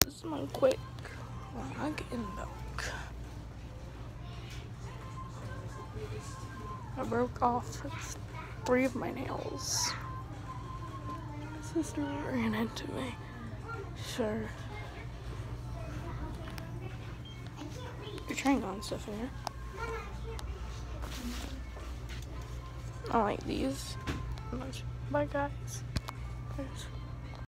This is my quick. I'm getting milk. I broke off 3 of my nails. My sister ran into me. Sure. You're trying on stuff in here. I like these much. Bye, guys.